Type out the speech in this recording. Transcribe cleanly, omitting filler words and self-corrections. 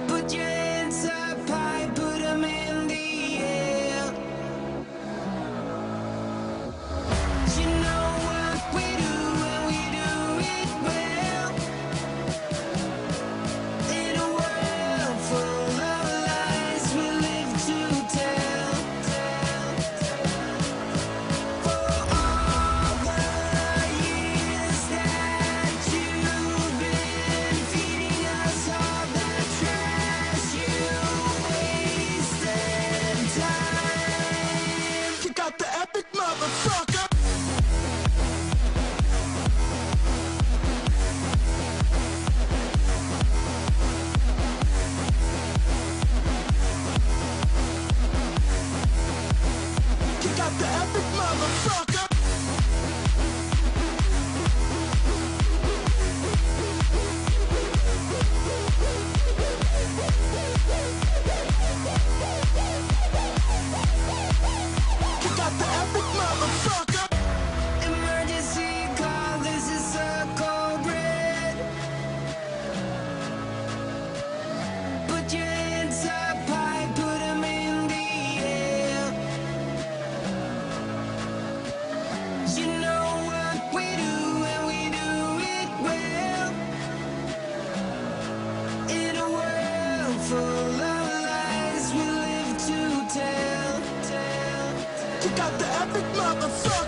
Put your hands up high, put 'em in the air. You know what we do and we do it well. In a world full of lies, we live to tell. For all the years that you've been feeding us all the trash, you wasted time. You got the epic motherfucker. You got the epic motherfucker. You got the epic motherfucker. Emergency call, this is Circle Red. Put your hands up high, put 'em in the air. You know what we do and we do it well. In a world full of lies, we live to tell. You got the epic motherfucker.